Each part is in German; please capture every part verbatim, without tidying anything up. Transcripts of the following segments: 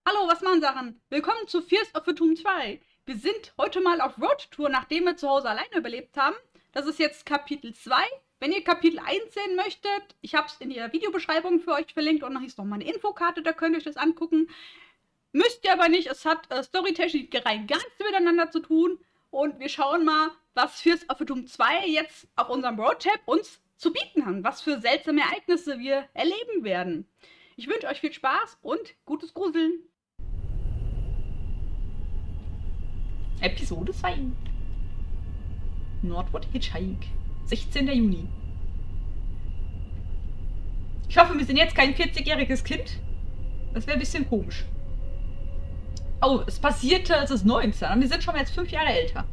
Hallo, was machen Sachen? Willkommen zu Fears of the Tomb zwei. Wir sind heute mal auf Roadtour, nachdem wir zu Hause alleine überlebt haben. Das ist jetzt Kapitel zwei. Wenn ihr Kapitel eins sehen möchtet, ich habe es in der Videobeschreibung für euch verlinkt und noch ist noch mal eine Infokarte, da könnt ihr euch das angucken. Müsst ihr aber nicht, es hat äh, storytechnisch rein gar nichts miteinander zu tun. Und wir schauen mal, was Fears of the Tomb zwei jetzt auf unserem Roadtrip uns zu bieten hat. Was für seltsame Ereignisse wir erleben werden. Ich wünsche euch viel Spaß und gutes Gruseln. Episode zwei. Northwood Hitchhike. sechzehnter Juni. Ich hoffe, wir sind jetzt kein vierzigjähriges Kind. Das wäre ein bisschen komisch. Oh, es passierte, als es neunzehn. Und wir sind schon jetzt fünf Jahre älter.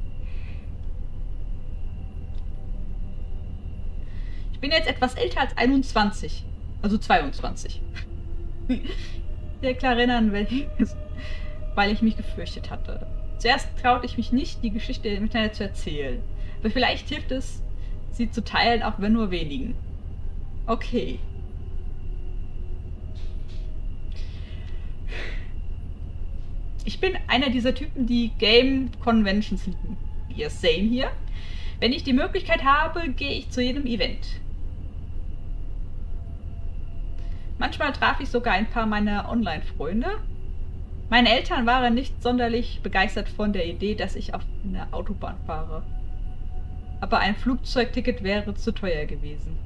Ich bin jetzt etwas älter als einundzwanzig. Also zweiundzwanzig. Sehr klar erinnern, weil ich mich gefürchtet hatte. Zuerst traute ich mich nicht, die Geschichte im Internet zu erzählen. Aber vielleicht hilft es, sie zu teilen, auch wenn nur wenigen. Okay. Ich bin einer dieser Typen, die Game Conventions lieben. Wie ihr sehen hier. Wenn ich die Möglichkeit habe, gehe ich zu jedem Event. Manchmal traf ich sogar ein paar meiner Online-Freunde. Meine Eltern waren nicht sonderlich begeistert von der Idee, dass ich auf einer Autobahn fahre. Aber ein Flugzeugticket wäre zu teuer gewesen.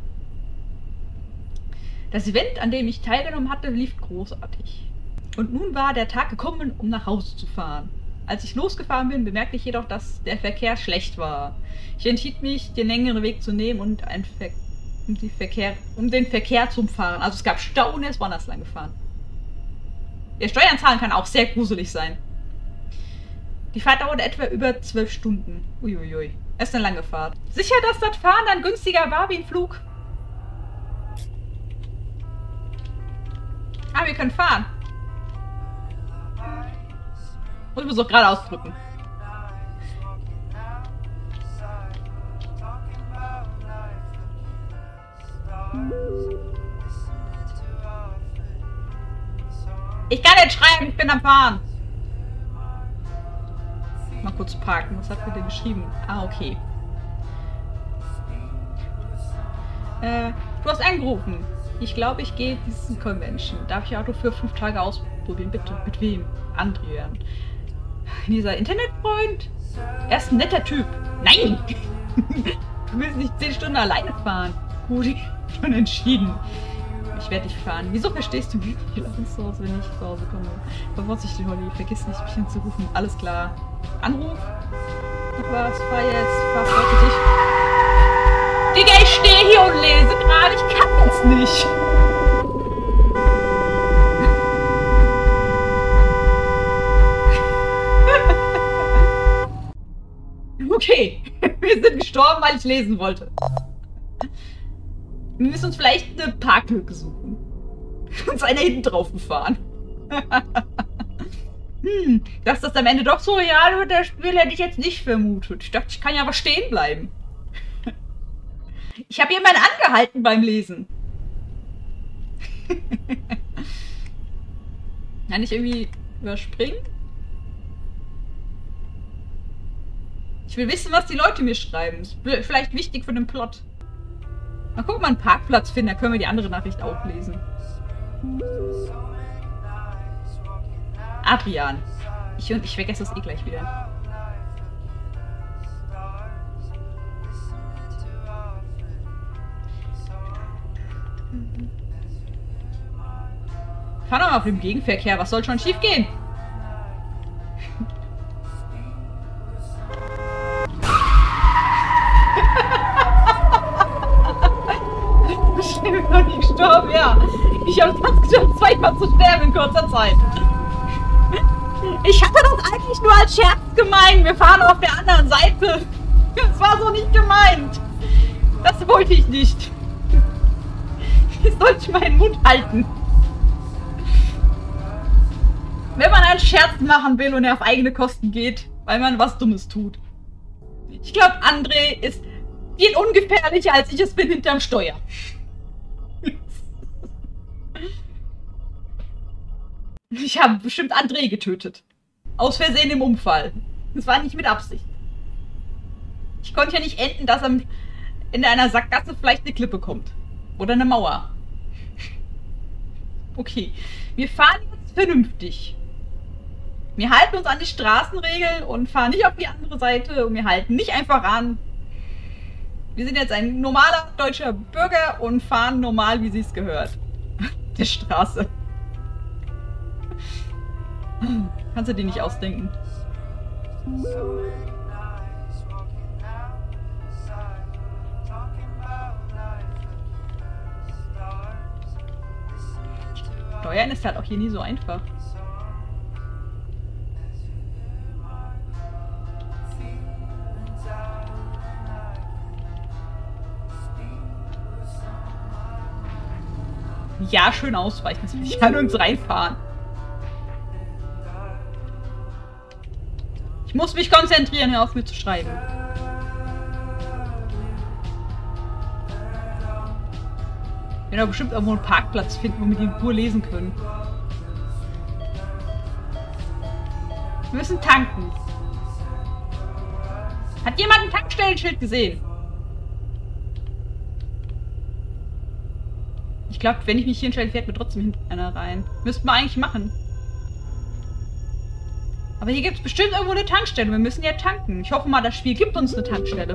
Das Event, an dem ich teilgenommen hatte, lief großartig. Und nun war der Tag gekommen, um nach Hause zu fahren. Als ich losgefahren bin, bemerkte ich jedoch, dass der Verkehr schlecht war. Ich entschied mich, den längeren Weg zu nehmen und ein Ver um, die Verkehr um den Verkehr zu umfahren. Also es gab Stau und er ist woanders lang gefahren. Der Steuern zahlen kann auch sehr gruselig sein. Die Fahrt dauerte etwa über zwölf Stunden. Uiuiui. Es ist eine lange Fahrt. Sicher, dass das Fahren dann günstiger war wie ein Flug? Ah, wir können fahren. Und ich muss auch gerade ausdrücken. Ich kann nicht schreiben, ich bin am Fahren. Mal kurz parken. Was hat mir denn geschrieben? Ah, okay. Äh, du hast angerufen. Ich glaube, ich gehe diesen Convention. Darf ich Auto für fünf Tage ausprobieren? Bitte. Mit wem? Adrian. Dieser Internetfreund? Er ist ein netter Typ. Nein! Du willst nicht zehn Stunden alleine fahren. Gut, ich hab schon entschieden. Ich werde dich fahren. Wieso verstehst du mich? Ich lasse es so aus, wenn ich zu Hause komme. Aber vorsichtig, Holly. Vergiss nicht, mich hinzurufen. Alles klar. Anruf? Ach was, fahr jetzt. Fahr vorsichtig. Digga, ich stehe hier und lese gerade. Ich kann das nicht. Okay. Wir sind gestorben, weil ich lesen wollte. Wir müssen uns vielleicht eine Parklücke suchen. Uns einer hinten drauf gefahren. Hm, dass das am Ende doch so real wird, das Spiel hätte ich jetzt nicht vermutet. Ich dachte, ich kann ja aber stehen bleiben. Ich habe jemanden angehalten beim Lesen. Kann ich irgendwie überspringen? Ich will wissen, was die Leute mir schreiben. Ist vielleicht wichtig für den Plot. Mal gucken, ob wir einen Parkplatz finden, dann können wir die andere Nachricht auch lesen. Adrian. Ich, ich vergesse das eh gleich wieder. Fahr doch mal auf dem Gegenverkehr, was soll schon schief gehen? Ich bin noch nicht gestorben, ja. Ich habe fast geschafft, zweimal zu sterben in kurzer Zeit. Ich hatte das eigentlich nur als Scherz gemeint. Wir fahren auf der anderen Seite. Das war so nicht gemeint. Das wollte ich nicht. Ich sollte meinen Mund halten. Wenn man einen Scherz machen will und er auf eigene Kosten geht, weil man was Dummes tut. Ich glaube, André ist viel ungefährlicher, als ich es bin hinterm Steuer. Ich habe bestimmt André getötet. Aus Versehen im Unfall. Das war nicht mit Absicht. Ich konnte ja nicht enden, dass am Ende einer Sackgasse vielleicht eine Klippe kommt. Oder eine Mauer. Okay. Wir fahren jetzt vernünftig. Wir halten uns an die Straßenregeln und fahren nicht auf die andere Seite und wir halten nicht einfach an. Wir sind jetzt ein normaler deutscher Bürger und fahren normal, wie sie es gehört. Der Straße. Kannst du dir nicht ausdenken. Steuern ist halt auch hier nie so einfach. Ja, schön ausweichen. Ich kann nirgends reinfahren. Ich muss mich konzentrieren, hör auf mir zu schreiben. Wir werden bestimmt irgendwo einen Parkplatz finden, wo wir die in Ruhe lesen können. Wir müssen tanken. Hat jemand ein Tankstellenschild gesehen? Ich glaube, wenn ich mich hier entscheide, fährt mir trotzdem hinten einer rein. Müssten wir eigentlich machen. Aber hier gibt es bestimmt irgendwo eine Tankstelle. Wir müssen ja tanken. Ich hoffe mal, das Spiel gibt uns eine Tankstelle.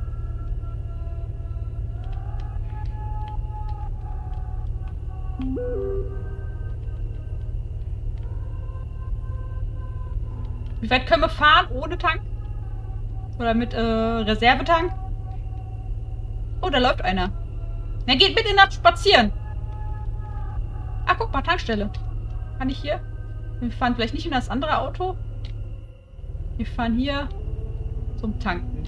Wie weit können wir fahren ohne Tank? Oder mit äh, Reservetank? Oh, da läuft einer. Na, geht bitte nach spazieren. Ach, guck mal, Tankstelle. Kann ich hier? Wir fahren vielleicht nicht in das andere Auto. Wir fahren hier zum Tanken.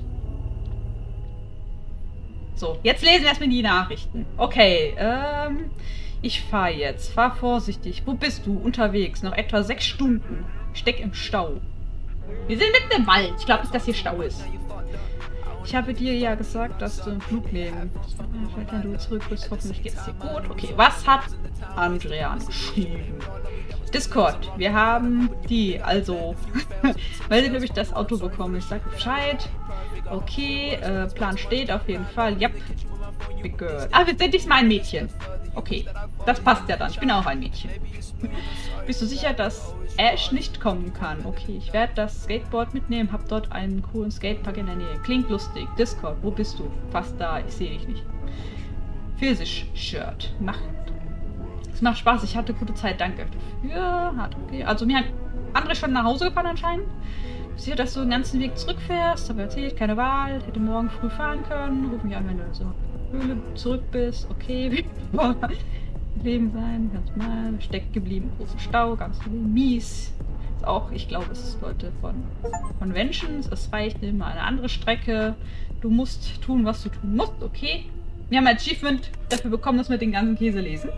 So, jetzt lesen wir erstmal die Nachrichten. Okay, ähm, ich fahre jetzt. Fahr vorsichtig. Wo bist du? Unterwegs. Noch etwa sechs Stunden. Ich steck im Stau. Wir sind mitten im Wald. Ich glaube nicht, dass hier Stau ist. Ich habe dir ja gesagt, dass du einen Flug nehmen. Wenn du zurück bist, hoffentlich geht es dir gut. Okay, was hat Andrea geschrieben? Discord. Wir haben die, also, weil sie nämlich das Auto bekommen. Ich sage Bescheid. Okay, äh, Plan steht auf jeden Fall. Yep. Big Girl. Ah, wir sind diesmal ein Mädchen. Okay, das passt ja dann. Ich bin auch ein Mädchen. Bist du sicher, dass Ash nicht kommen kann? Okay, ich werde das Skateboard mitnehmen. Hab dort einen coolen Skatepark in der Nähe. Klingt lustig. Discord, wo bist du? Fast da. Ich sehe dich nicht. Pfirsich-Shirt. Macht. Es macht Spaß. Ich hatte gute Zeit. Danke dafür. Hat okay. Also mir hat andere schon nach Hause gefahren anscheinend. Sicher, dass du den ganzen Weg zurückfährst. Aber erzählt, keine Wahl. Hätte morgen früh fahren können. Ruf mich an, wenn du so Höhle zurück bist. Okay. Leben sein, ganz mal. Steckt geblieben, großen Stau, ganz mies. Ist auch, ich glaube, es ist Leute von Conventions. Es reicht immer eine andere Strecke. Du musst tun, was du tun musst. Okay. Wir haben ein Achievement dafür bekommen, dass wir den ganzen Käse lesen.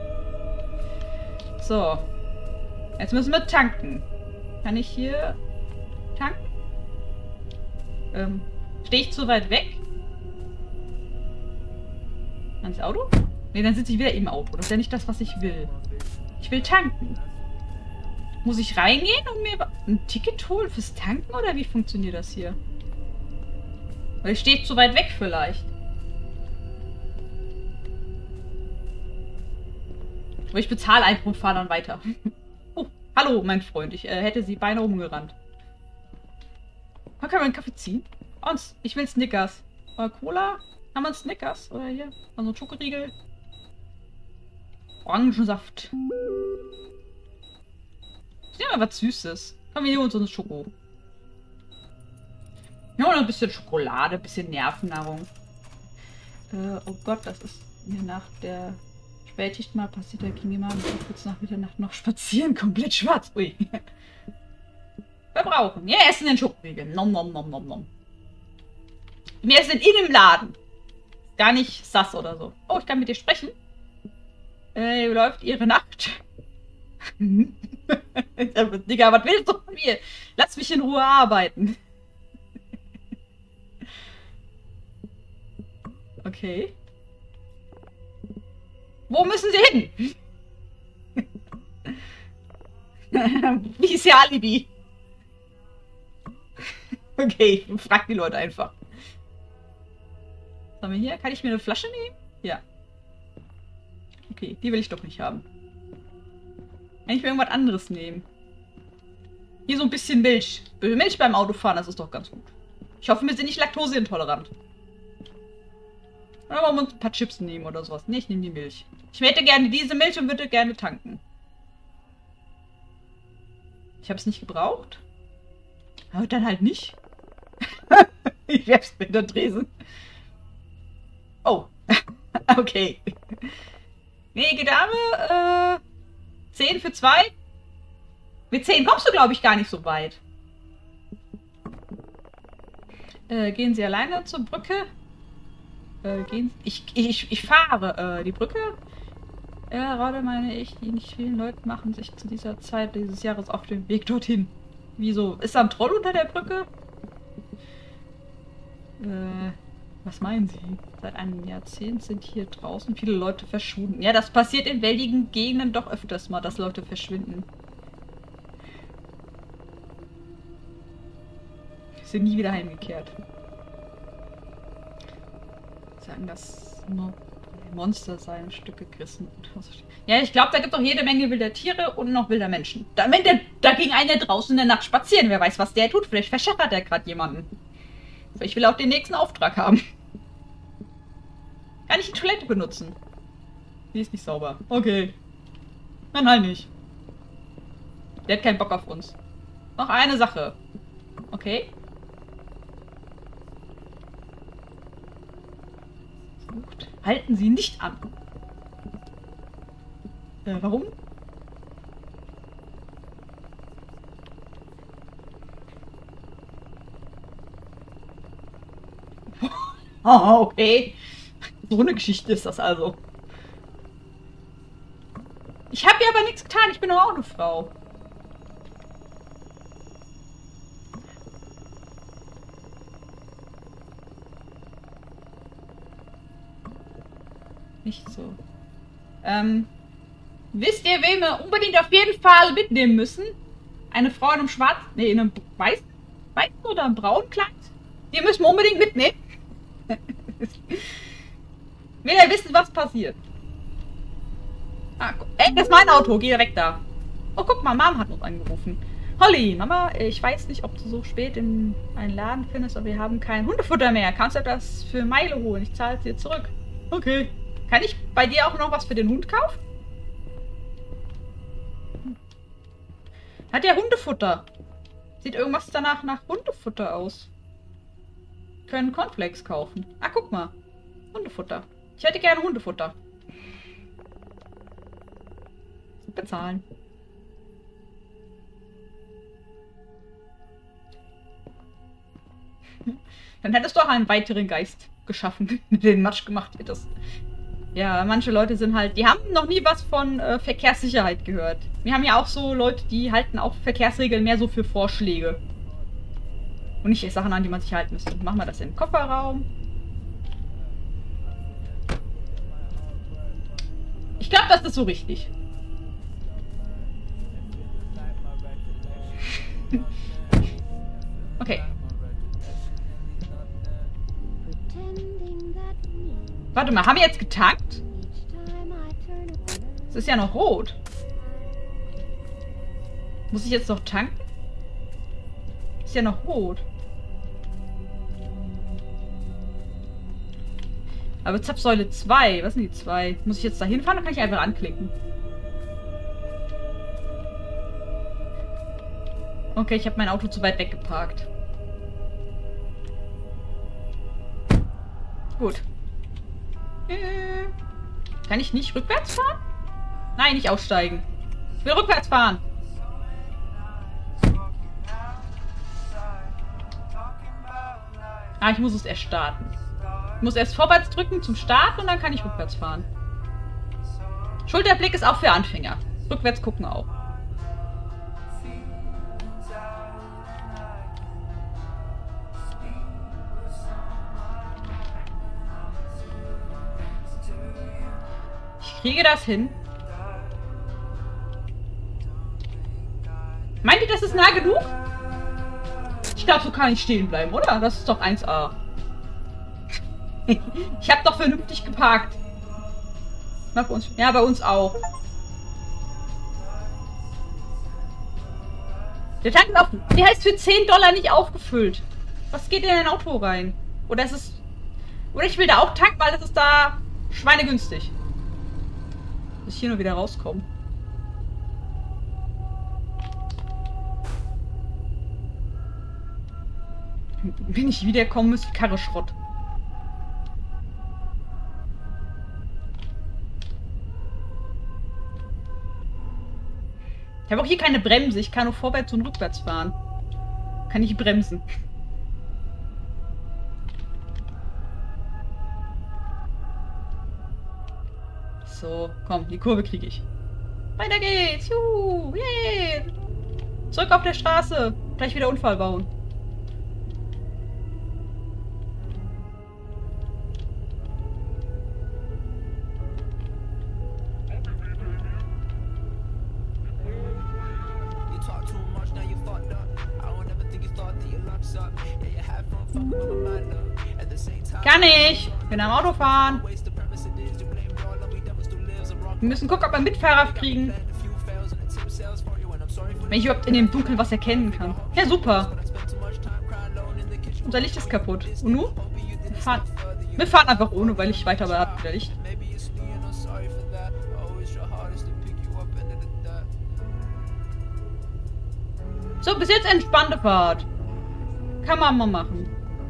So. Jetzt müssen wir tanken. Kann ich hier tanken? Ähm, stehe ich zu weit weg? Ans Auto? Ne, dann sitze ich wieder im Auto. Das ist ja nicht das, was ich will. Ich will tanken. Muss ich reingehen und mir ein Ticket holen fürs Tanken? Oder wie funktioniert das hier? Weil ich stehe zu weit weg vielleicht. Aber ich bezahle einfach und fahre dann weiter. Oh, hallo, mein Freund. Ich äh, hätte sie beinahe umgerannt. Man kann mal einen Kaffee ziehen. Und ich will Snickers. Oder Cola? Haben wir einen Snickers? Oder hier? Also einen Schokoriegel. Orangensaft. Ich nehme mal was Süßes. Komm, wir nehmen uns so eine Schoko. Ja, und ein bisschen Schokolade, ein bisschen Nervennahrung. Äh, oh Gott, das ist mir nach der Spätschicht mal passiert. Da ging jemand kurz nach Mitternacht noch spazieren. Komplett schwarz. Ui. Verbrauchen. Ja, essen den Schokoriegel. Nom, nom, nom, nom, nom. Wir sind in dem Laden. Gar nicht sass oder so. Oh, ich kann mit dir sprechen. Äh, wie läuft ihre Nacht? Digga, was willst du von mir? Lass mich in Ruhe arbeiten. Okay. Wo müssen sie hin? Wie ist ihr Alibi? Okay, frag die Leute einfach. Was haben wir hier? Kann ich mir eine Flasche nehmen? Ja. Okay, die will ich doch nicht haben. Kann ich mir irgendwas anderes nehmen? Hier so ein bisschen Milch. Milch beim Autofahren, das ist doch ganz gut. Ich hoffe, wir sind nicht laktoseintolerant. Oder wollen wir uns ein paar Chips nehmen oder sowas? Ne, ich nehme die Milch. Ich hätte gerne diese Milch und würde gerne tanken. Ich habe es nicht gebraucht. Aber dann halt nicht. Ich werf's mit der Tresen. Oh. Okay. Gnädige Dame, äh, zehn für zwei. Mit zehn kommst du, glaube ich, gar nicht so weit. Äh, gehen Sie alleine zur Brücke? Äh, gehen ich, ich, ich fahre, äh, die Brücke. Ja, gerade meine ich, die nicht vielen Leute machen sich zu dieser Zeit dieses Jahres auf den Weg dorthin. Wieso? Ist da ein Troll unter der Brücke? Äh, was meinen Sie? Seit einem Jahrzehnt sind hier draußen viele Leute verschwunden. Ja, das passiert in welligen Gegenden doch öfters mal, dass Leute verschwinden. Sind nie wieder heimgekehrt. Sagen, dass nur Monster seien Stücke gerissen. Ja, ich glaube, da gibt es auch jede Menge wilder Tiere und noch wilder Menschen. Da, wenn der, da ging einer draußen in der Nacht spazieren. Wer weiß, was der tut. Vielleicht verschachert er gerade jemanden. Vielleicht will er auch den nächsten Auftrag haben. Kann ich die Toilette benutzen? Die ist nicht sauber. Okay. Nein, halt nicht. Der hat keinen Bock auf uns. Noch eine Sache. Okay. Halten Sie nicht an. Äh, warum? Oh, okay. So eine Geschichte ist das also. Ich habe ja aber nichts getan. Ich bin nur auch eine Frau. Nicht so. Ähm, wisst ihr, wen wir unbedingt auf jeden Fall mitnehmen müssen? Eine Frau in einem schwarzen, nee, in einem weißen, weißen oder einem braunen Kleid? Die müssen wir unbedingt mitnehmen. Will er wissen, was passiert? Ah, ey, das ist mein Auto. Geh weg da. Oh, guck mal, Mom hat uns angerufen. Holly, Mama, ich weiß nicht, ob du so spät in einen Laden findest, aber wir haben kein Hundefutter mehr. Kannst du etwas für Milo holen? Ich zahle es dir zurück. Okay. Kann ich bei dir auch noch was für den Hund kaufen? Hat der Hundefutter? Sieht irgendwas danach nach Hundefutter aus. Wir können Cornflakes kaufen. Ah, guck mal. Hundefutter. Ich hätte gerne Hundefutter. Bezahlen. Dann hättest du auch einen weiteren Geist geschaffen, mit den Matsch gemacht hättest. Ja, manche Leute sind halt, die haben noch nie was von äh, Verkehrssicherheit gehört. Wir haben ja auch so Leute, die halten auch Verkehrsregeln mehr so für Vorschläge. Und nicht Sachen, an die man sich halten müsste. Machen wir das im Kofferraum. Ich glaube, das ist so richtig. Okay. Warte mal, haben wir jetzt getankt? Es ist ja noch rot. Muss ich jetzt noch tanken? Ist ja noch rot. Aber Zapfsäule zwei. Was sind die zwei? Muss ich jetzt da hinfahren oder kann ich einfach anklicken? Okay, ich habe mein Auto zu weit weggeparkt. Gut. Äh, kann ich nicht rückwärts fahren? Nein, nicht aussteigen. Ich will rückwärts fahren. Ah, ich muss es erst starten. Ich muss erst vorwärts drücken zum Start und dann kann ich rückwärts fahren. Schulterblick ist auch für Anfänger. Rückwärts gucken auch. Ich kriege das hin. Meint ihr, das ist nah genug? Ich glaube, so kann ich stehen bleiben, oder? Das ist doch eins A. Ich habe doch vernünftig geparkt. Bei uns. Ja, bei uns auch. Der Tank ist auf, der heißt für zehn Dollar nicht aufgefüllt. Was geht in ein Auto rein? Oder ist es... Oder ich will da auch tanken, weil das ist da schweinegünstig. Muss ich hier nur wieder rauskommen. Wenn ich wiederkommen müsste, Karre Schrott. Ich habe auch hier keine Bremse. Ich kann nur vorwärts und rückwärts fahren. Kann ich bremsen. So, komm, die Kurve kriege ich. Weiter geht's. Juhu, yeah. Zurück auf der Straße. Gleich wieder Unfall bauen. Kann ich. Bin am Auto fahren. Wir müssen gucken, ob wir Mitfahrer kriegen. Wenn ich überhaupt in dem Dunkeln was erkennen kann. Ja, super. Unser Licht ist kaputt. Und nun? Wir fahren, wir fahren einfach ohne, weil ich weiter bei der Licht. So, bis jetzt entspannte Fahrt. Kann man mal machen.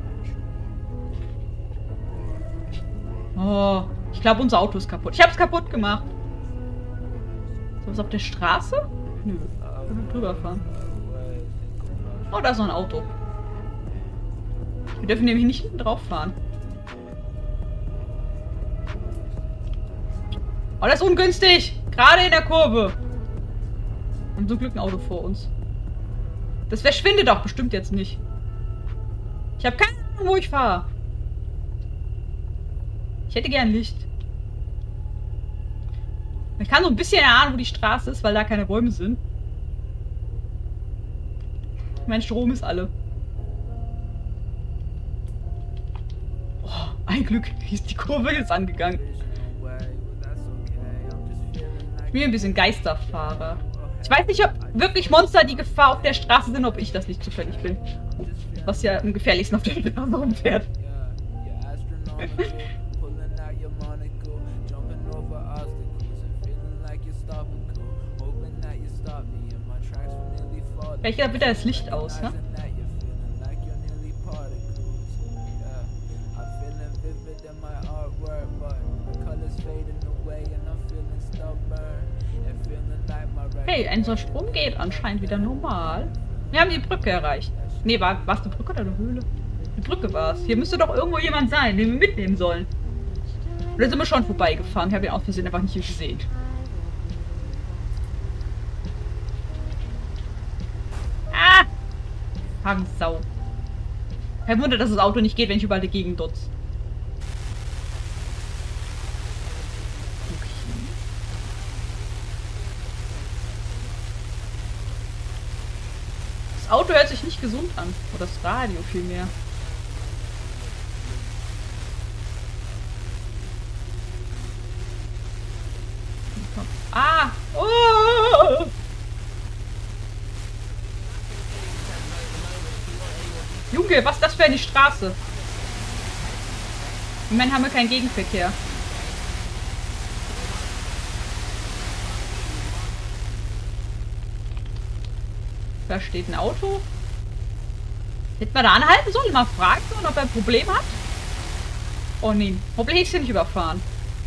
Oh, ich glaube, unser Auto ist kaputt. Ich habe es kaputt gemacht. So, was auf der Straße? Nö, wir können drüber fahren. Oh, da ist noch ein Auto. Wir dürfen nämlich nicht hinten drauf fahren. Oh, das ist ungünstig. Gerade in der Kurve. Wir haben zum Glück ein Auto vor uns. Das verschwindet doch bestimmt jetzt nicht. Ich habe keine Ahnung, wo ich fahre. Ich hätte gern Licht. Ich kann so ein bisschen erahnen, wo die Straße ist, weil da keine Bäume sind. Mein Strom ist alle. Oh, ein Glück. Hier ist die Kurve jetzt angegangen. Ich bin ein bisschen Geisterfahrer. Ich weiß nicht, ob wirklich Monster die Gefahr auf der Straße sind, ob ich das nicht zufällig bin. Was ja am gefährlichsten auf der Straße rumfährt. Vielleicht geht da wieder das Licht aus, ne? Hey, unser Strom geht anscheinend wieder normal. Wir haben die Brücke erreicht. Nee, war es die Brücke oder eine Höhle? Die Brücke war es. Hier müsste doch irgendwo jemand sein, den wir mitnehmen sollen. Oder sind wir schon vorbeigefahren? Ich habe ihn aus Versehen einfach nicht gesehen. Ah! Hangsau. Kein Wunder, dass das Auto nicht geht, wenn ich überall dagegen dutz. Das Auto hört sich nicht gesund an. Oder das Radio vielmehr. Ah! Oh! Junge, was ist das für eine Straße? Im Moment haben wir keinen Gegenverkehr. Da steht ein Auto. Hätten wir da anhalten sollen? Mal fragen sollen, ob er ein Problem hat? Oh nee, hoffentlich ist er nicht überfahren.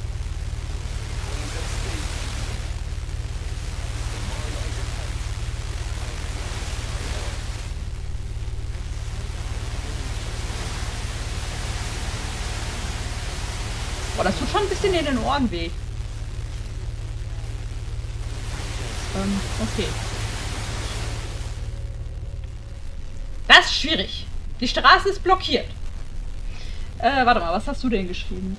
Boah, das tut schon ein bisschen in den Ohren weh. Ähm, okay. Das ist schwierig. Die Straße ist blockiert. Äh, warte mal, was hast du denn geschrieben?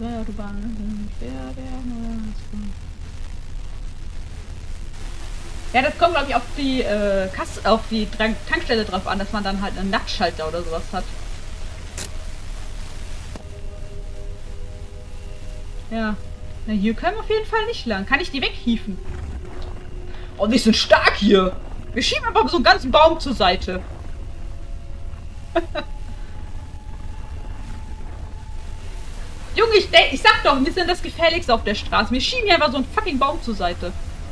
Ja, das kommt, glaube ich, auf die, äh, Kasse, auf die Tank Tankstelle drauf an, dass man dann halt einen Nachtschalter oder sowas hat. Ja. Na, hier können wir auf jeden Fall nicht lang. Kann ich die weghieven? Oh, die sind stark hier. Wir schieben einfach so einen ganzen Baum zur Seite. Junge, ich, ich sag doch, wir sind das Gefährlichste auf der Straße. Wir schieben hier einfach so einen fucking Baum zur Seite.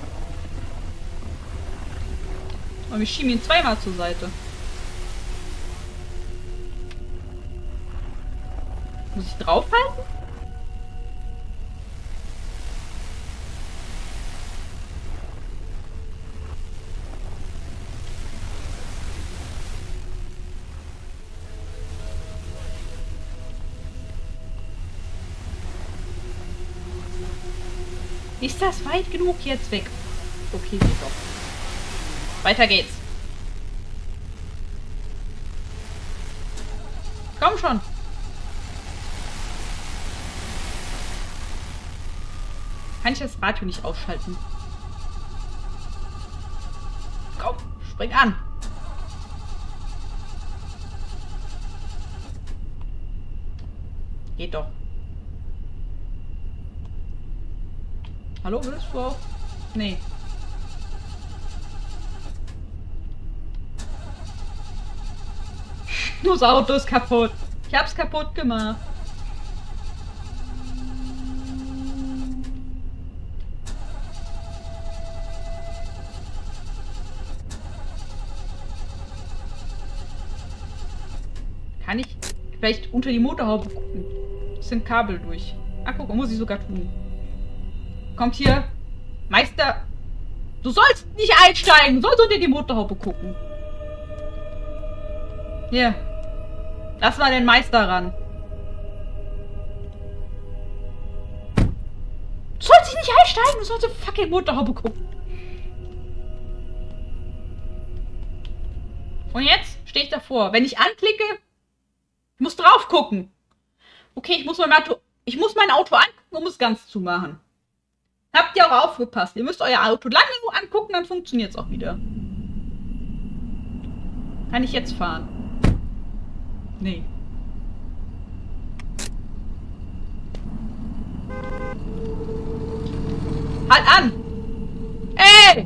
Und wir schieben ihn zweimal zur Seite. Muss ich draufhalten? Ist das weit genug jetzt weg? Okay, geht doch. Weiter geht's. Komm schon. Kann ich das Radio nicht ausschalten? Komm, spring an. Geht doch. Hallo, willst du auch? Nee. Das Auto ist kaputt. Ich hab's kaputt gemacht. Kann ich vielleicht unter die Motorhaube gucken? Das sind Kabel durch. Ah, guck, muss ich sogar tun. Kommt hier. Meister. Du sollst nicht einsteigen. Du sollst unter die Motorhaube gucken. Hier. Lass mal den Meister ran. Du sollst nicht einsteigen. Du sollst in die fucking Motorhaube gucken. Und jetzt stehe ich davor. Wenn ich anklicke, ich muss drauf gucken. Okay, ich muss mein Auto, ich muss mein Auto angucken, um es ganz zu machen. Habt ihr auch aufgepasst. Ihr müsst euer Auto lange nur angucken, dann funktioniert es auch wieder. Kann ich jetzt fahren? Nee. Halt an! Ey!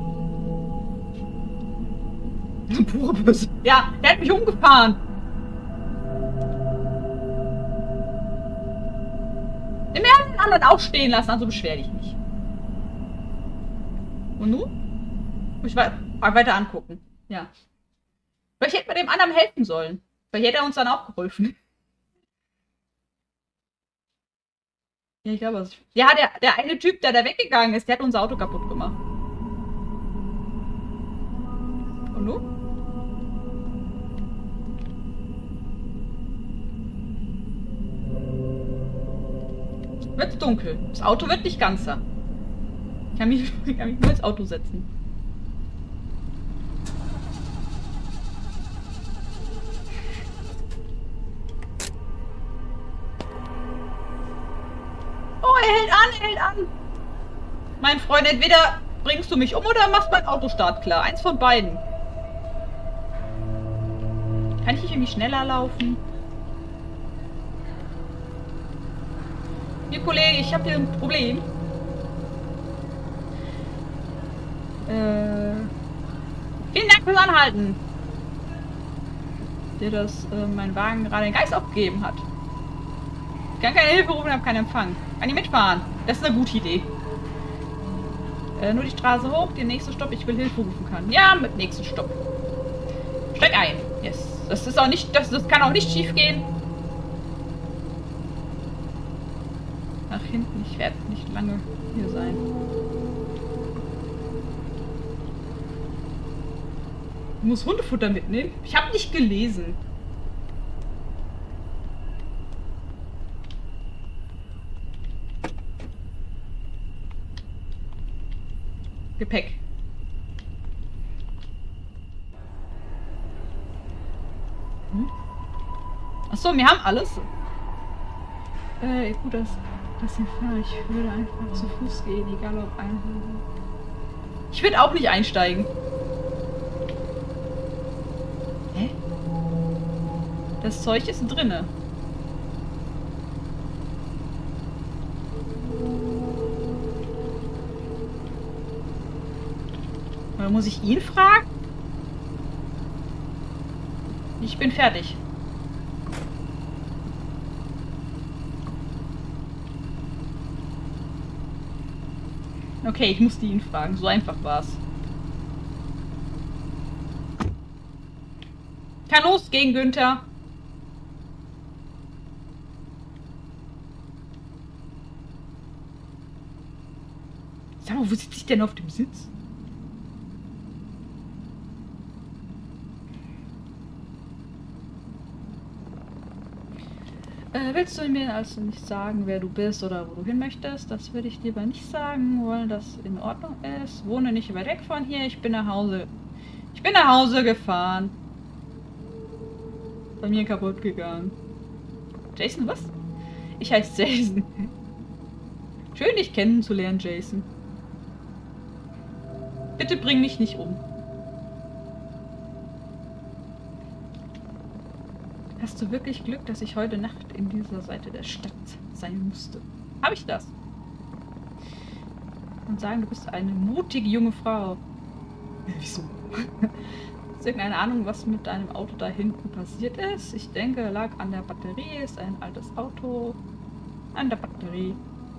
Pure Böse. Ja, der hat mich umgefahren. Wir werden den anderen auch stehen lassen, also beschwer dich nicht. Und nun? Muss ich weiter angucken. Ja. Vielleicht hätten wir dem anderen helfen sollen. Vielleicht hätte er uns dann auch geholfen. Ja, ich glaube, was ich... Ja, der, der eine Typ, der da weggegangen ist, der hat unser Auto kaputt gemacht. Und nun? Wird dunkel. Das Auto wird nicht ganzer. Ich kann mich, ich kann mich nur ins Auto setzen. Oh, er hält an, er hält an. Mein Freund, entweder bringst du mich um oder machst mein Auto startklar. Eins von beiden. Kann ich nicht irgendwie schneller laufen? Hier, Kollege, ich habe hier ein Problem. Äh, vielen Dank fürs Anhalten. Der das äh, mein Wagen gerade den Geist aufgegeben hat. Ich kann keine Hilfe rufen, habe keinen Empfang. Kann ich mitfahren? Das ist eine gute Idee. Äh, nur die Straße hoch, den nächsten Stopp, ich will Hilfe rufen kann. Ja, mit nächsten Stopp. Steig ein. Yes. Das ist auch nicht, das, das kann auch nicht schief gehen. Nach hinten, ich werde nicht lange hier sein. Ich muss Hundefutter mitnehmen. Ich habe nicht gelesen. Gepäck. Hm? Achso, wir haben alles. Äh, gut, dass, dass ich fahre. Ich würde einfach zu Fuß gehen, egal ob ein. Ich würde auch nicht einsteigen. Hä? Das Zeug ist drinne. Oder muss ich ihn fragen? Ich bin fertig. Okay, ich musste ihn fragen. So einfach war's. Kann losgehen, Günther. Sag mal, wo sitze ich denn auf dem Sitz? Äh, willst du mir also nicht sagen, wer du bist oder wo du hin möchtest? Das würde ich lieber nicht sagen wollen, dass in Ordnung ist. Wohne nicht weit weg von hier. Ich bin nach Hause. Ich bin nach Hause gefahren. Bei mir kaputt gegangen. Jason, was? Ich heiße Jason. Schön, dich kennenzulernen, Jason. Bitte bring mich nicht um. Hast du wirklich Glück, dass ich heute Nacht in dieser Seite der Stadt sein musste? Habe ich das? Und sagen, du bist eine mutige junge Frau. Ja, wieso? Hast du irgendeine Ahnung, was mit deinem Auto da hinten passiert ist? Ich denke, lag an der Batterie. Ist ein altes Auto. An der Batterie.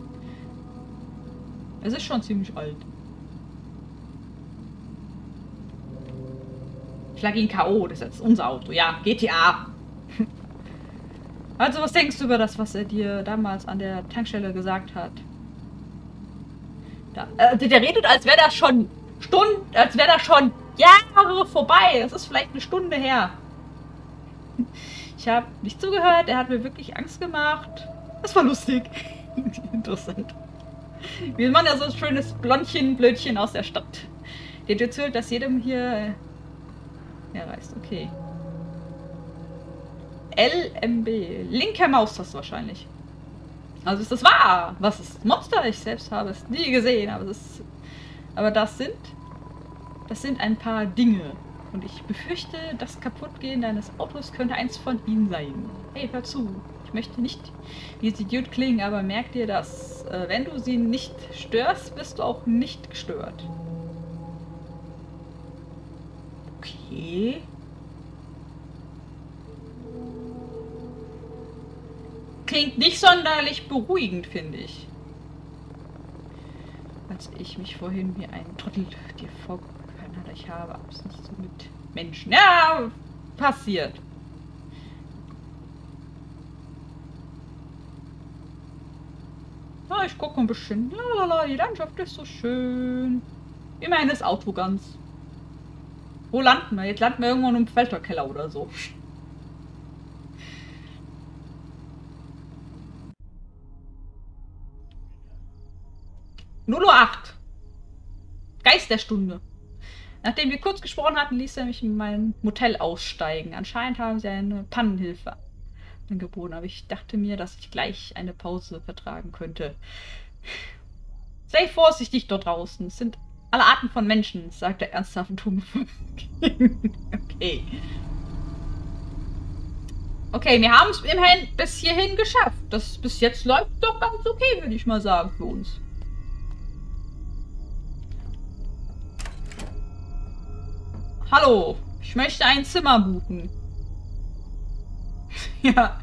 Es ist schon ziemlich alt. Ich lag ihn K O. Das ist jetzt unser Auto. Ja, G T A. Also, was denkst du über das, was er dir damals an der Tankstelle gesagt hat? Da, äh, der redet, als wäre das schon Stunden, als wäre das schon Jahre vorbei. Das ist vielleicht eine Stunde her. Ich habe nicht zugehört. Er hat mir wirklich Angst gemacht. Das war lustig. Interessant. Wir machen ja so ein schönes Blondchen, Blödchen aus der Stadt. Der hat erzählt, dass jedem hier... Er reist, okay. L M B. Linker Maustaste wahrscheinlich. Also ist das wahr? Was ist Monster? Ich selbst habe es nie gesehen, aber das ist, aber das sind das sind ein paar Dinge. Und ich befürchte, das Kaputtgehen deines Autos könnte eins von ihnen sein. Hey, hör zu. Ich möchte nicht wie sie Idiot klingen, aber merk dir das. Äh, wenn du sie nicht störst, bist du auch nicht gestört. Okay. Klingt nicht sonderlich beruhigend, finde ich. Als ich mich vorhin wie ein Trottel dir vorgehalten hatte, ich habe Absicht so mit Menschen. Ja, passiert. Na, ich gucke ein bisschen. Lalala, die Landschaft ist so schön. Immerhin ist Auto ganz. Wo landen wir? Jetzt landen wir irgendwo in einem Felterkeller oder so. null Uhr acht. Geist der Stunde. Nachdem wir kurz gesprochen hatten, ließ er mich in mein Motel aussteigen. Anscheinend haben sie eine Pannenhilfe angeboten, aber ich dachte mir, dass ich gleich eine Pause vertragen könnte. Sei vorsichtig dort draußen. Es sind alle Arten von Menschen, sagt der ernsthafte Ton. Okay. Okay, wir haben es immerhin bis hierhin geschafft. Das bis jetzt läuft doch ganz okay, würde ich mal sagen, für uns. Hallo, ich möchte ein Zimmer buchen. Ja.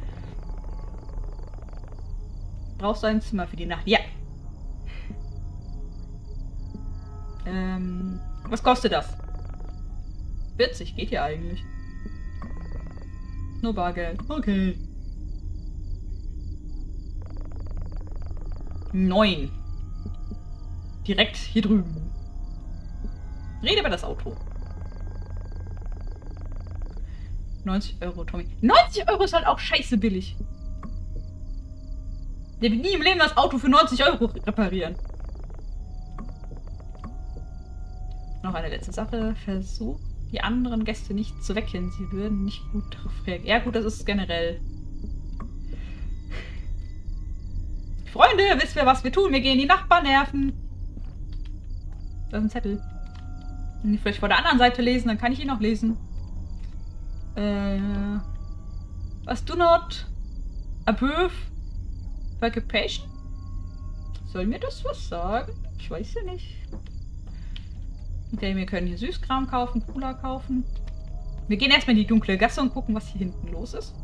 Brauchst du ein Zimmer für die Nacht? Ja. Ähm, was kostet das? vierzig geht ja eigentlich. Nur Bargeld. Okay. neun. Direkt hier drüben. Rede über das Auto. neunzig Euro, Tommy. neunzig Euro ist halt auch scheiße billig. Der wird nie im Leben das Auto für neunzig Euro reparieren. Noch eine letzte Sache. Versuch, die anderen Gäste nicht zu wecken. Sie würden nicht gut darauf reagieren. Ja gut, das ist generell. Freunde, wisst ihr, was wir tun? Wir gehen die Nachbarn nerven. Da ist ein Zettel. Wenn ich vielleicht vor der anderen Seite lesen, dann kann ich ihn auch lesen. Äh. Was do not approve occupation? Soll mir das was sagen? Ich weiß ja nicht. Okay, wir können hier Süßkram kaufen, Cola kaufen. Wir gehen erstmal in die dunkle Gasse und gucken, was hier hinten los ist.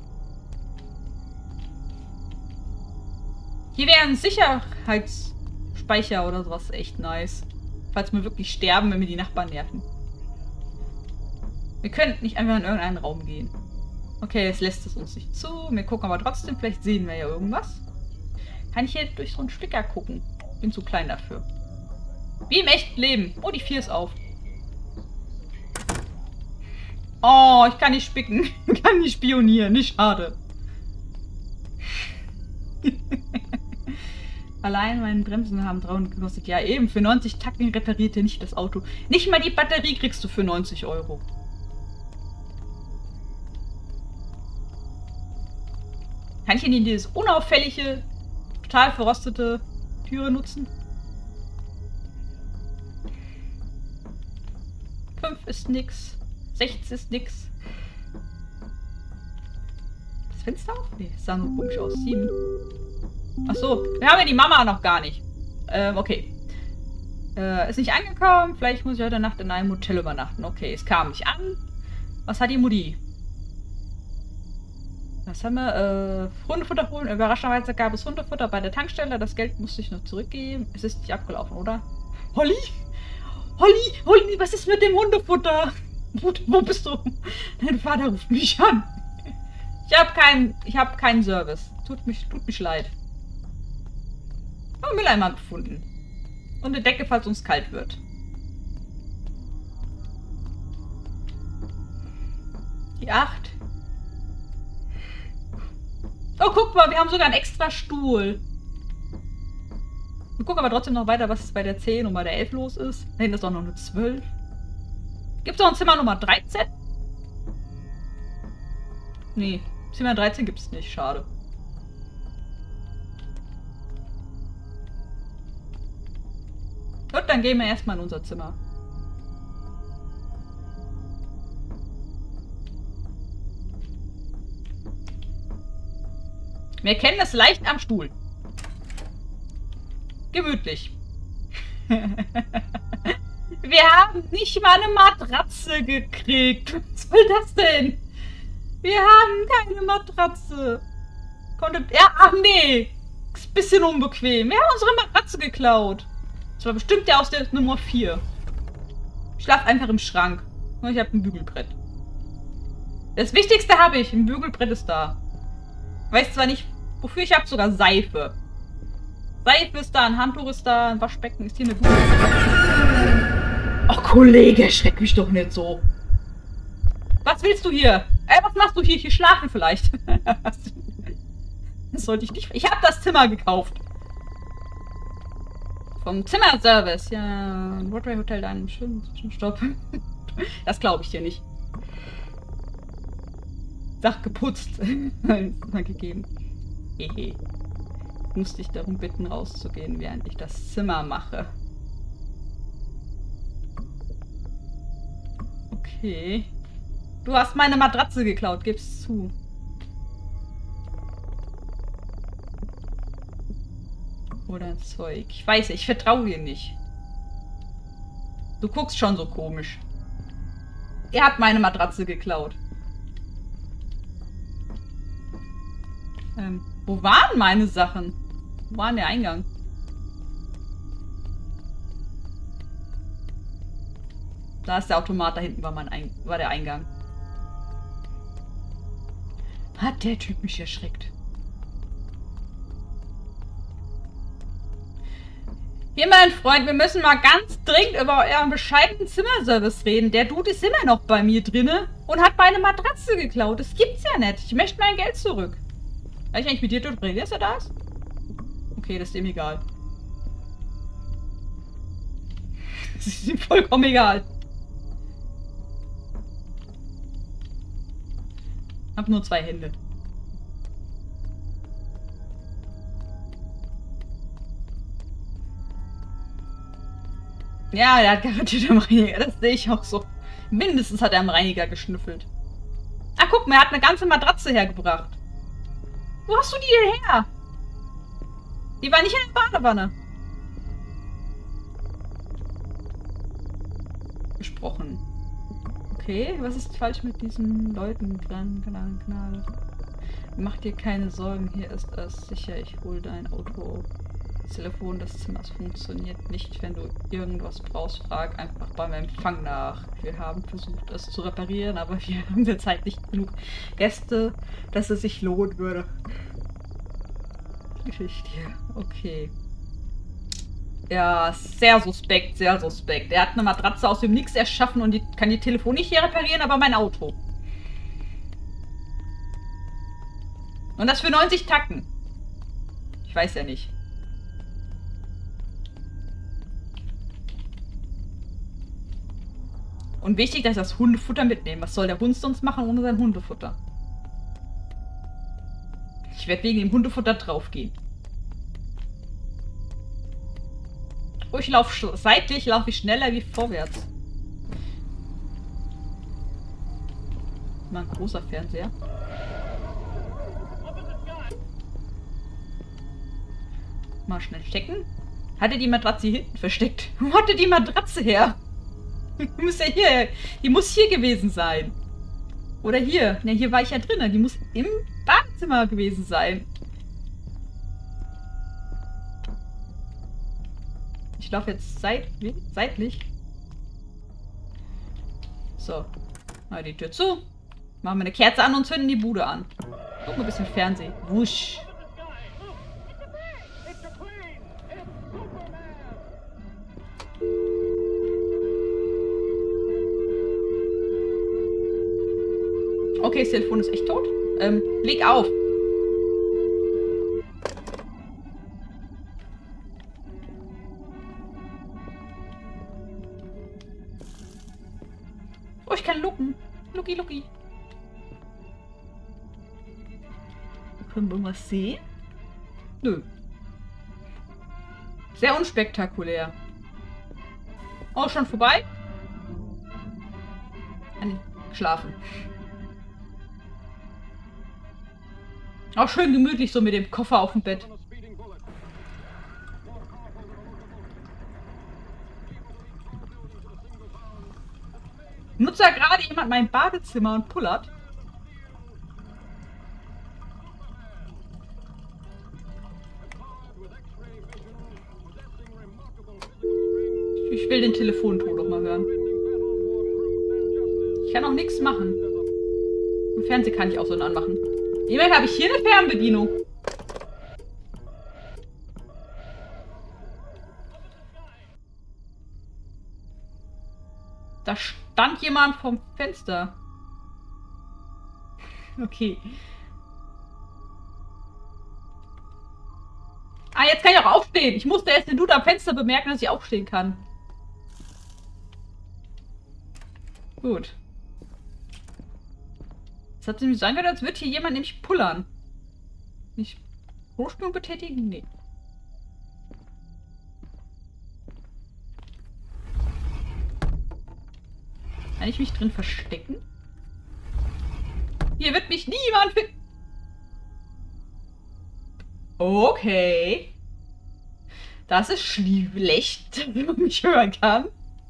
Hier wäre ein Sicherheitsspeicher oder sowas echt nice. Falls wir wirklich sterben, wenn wir die Nachbarn nerven. Wir könnten nicht einfach in irgendeinen Raum gehen. Okay, jetzt lässt es uns nicht zu. Wir gucken aber trotzdem, vielleicht sehen wir ja irgendwas. Kann ich hier durch so einen Spicker gucken? Bin zu klein dafür. Wie im echten Leben. Oh, die vier ist auf. Oh, ich kann nicht spicken. Ich kann nicht spionieren. Nicht schade. Allein meine Bremsen haben dreihundert gekostet. Ja, eben. Für neunzig Tacken repariert ihr nicht das Auto. Nicht mal die Batterie kriegst du für neunzig Euro. Kann ich denn dieses unauffällige, total verrostete Türe nutzen? fünf ist nix. sechzehn ist nix. Das Fenster auf? Nee, das sah nur komisch aus. sieben. Achso, wir haben ja die Mama noch gar nicht. Ähm, okay. Äh, ist nicht angekommen. Vielleicht muss ich heute Nacht in einem Hotel übernachten. Okay, es kam nicht an. Was hat die Mutti? Was haben wir? Äh, Hundefutter holen. Überraschenderweise gab es Hundefutter bei der Tankstelle. Das Geld musste ich noch zurückgeben. Es ist nicht abgelaufen, oder? Holly? Holly? Holly, was ist mit dem Hundefutter? Wo, wo bist du? Dein Vater ruft mich an. Ich habe keinen, ich habe keinen Service. Tut mich, tut mich leid. Oh, Mülleimer gefunden. Und eine Decke, falls uns kalt wird. Die acht. Oh, guck mal, wir haben sogar einen extra Stuhl. Wir gucken aber trotzdem noch weiter, was bei der zehn und bei der elf los ist. Da hinten ist auch noch eine zwölf. Gibt es noch ein Zimmer Nummer dreizehn? Nee, Zimmer dreizehn gibt es nicht. Schade. Gut, dann gehen wir erstmal in unser Zimmer. Wir kennen das leicht am Stuhl. Gemütlich. Wir haben nicht mal eine Matratze gekriegt. Was soll das denn? Wir haben keine Matratze. Konntet... Ja, ach nee. Ist ein bisschen unbequem. Wir haben unsere Matratze geklaut. Das war bestimmt der aus der Nummer vier. Ich schlafe einfach im Schrank. Und ich habe ein Bügelbrett. Das Wichtigste habe ich. Ein Bügelbrett ist da. Ich weiß zwar nicht, wofür ich habe, sogar Seife. Seife ist da, ein Handtuch ist da, ein Waschbecken ist hier eine gute. Ach, Kollege, erschreck mich doch nicht so. Was willst du hier? Ey, was machst du hier? Hier schlafen vielleicht. Das sollte ich nicht. Ich habe das Zimmer gekauft. Vom Zimmerservice. Ja, ein Broadway Hotel, da einen schönen Zwischenstopp. Das glaube ich dir nicht. Sach geputzt. Mal gegeben. Hehe. Ich muss dich darum bitten, rauszugehen, während ich das Zimmer mache. Okay. Du hast meine Matratze geklaut, gib's zu. Oder ein Zeug. Ich weiß, ich vertraue dir nicht. Du guckst schon so komisch. Ihr habt meine Matratze geklaut. Ähm, wo waren meine Sachen? Wo war denn der Eingang? Da ist der Automat, da hinten war, mein Ein- war der Eingang. Hat der Typ mich erschreckt. Hier, mein Freund, wir müssen mal ganz dringend über euren bescheidenen Zimmerservice reden. Der Dude ist immer noch bei mir drinne und hat meine Matratze geklaut. Das gibt's ja nicht. Ich möchte mein Geld zurück. Kann ich eigentlich mit dir dort reden, dass er da ist? Okay, das ist ihm egal. Das ist ihm vollkommen egal. Ich hab nur zwei Hände. Ja, der hat garantiert am Reiniger. Das sehe ich auch so. Mindestens hat er am Reiniger geschnüffelt. Ah, guck mal, er hat eine ganze Matratze hergebracht. Wo hast du die denn her? Die war nicht in der Badewanne. Gesprochen. Okay, was ist falsch mit diesen Leuten? Gnade, Gnade. Mach dir keine Sorgen, hier ist es sicher. Ich hole dein Auto. Das Telefon des Zimmers funktioniert nicht. Wenn du irgendwas brauchst, frag einfach beim Empfang nach. Wir haben versucht, es zu reparieren, aber wir haben derzeit nicht genug Gäste, dass es sich lohnen würde. Geschichte hier. Okay. Ja, sehr suspekt, sehr suspekt. Er hat eine Matratze aus dem Nix erschaffen und die, kann die Telefon nicht hier reparieren, aber mein Auto. Und das für neunzig Tacken. Ich weiß ja nicht. Und wichtig, dass ich das Hundefutter mitnehme. Was soll der Hund sonst machen ohne sein Hundefutter? Ich werde wegen dem Hundefutter draufgehen. Oh, ich laufe seitlich, laufe ich schneller wie vorwärts. Mal ein großer Fernseher. Mal schnell stecken. Hat er die Matratze hier hinten versteckt? Wo hat er die Matratze her? Die muss ja hier, die muss hier gewesen sein. Oder hier. Ne, hier war ich ja drin. Die muss im Badezimmer gewesen sein. Ich laufe jetzt seitlich. seitlich. So. Mal die Tür zu. Machen wir eine Kerze an und zünden die Bude an. Guck mal ein bisschen Fernsehen. Wusch. Okay, das Telefon ist echt tot. Ähm, leg auf. Oh, ich kann looken. Looky, looky. Können wir was sehen? Nö. Sehr unspektakulär. Oh, schon vorbei? Nein, schlafen. Auch schön gemütlich so mit dem Koffer auf dem Bett. Nutzt da gerade jemand mein Badezimmer und pullert? Ich will den Telefonton doch mal hören. Ich kann auch nichts machen. Im Fernsehen kann ich auch so einen anmachen. Immerhin habe ich hier eine Fernbedienung. Da stand jemand vom Fenster. Okay. Ah, jetzt kann ich auch aufstehen. Ich musste erst den Dude am Fenster bemerken, dass ich aufstehen kann. Gut. Es hat nämlich sein können, als würde hier jemand nämlich pullern. Nicht Hochsprung betätigen? Nee. Kann ich mich drin verstecken? Hier wird mich niemand finden. Okay. Das ist schlecht, wenn man mich hören kann.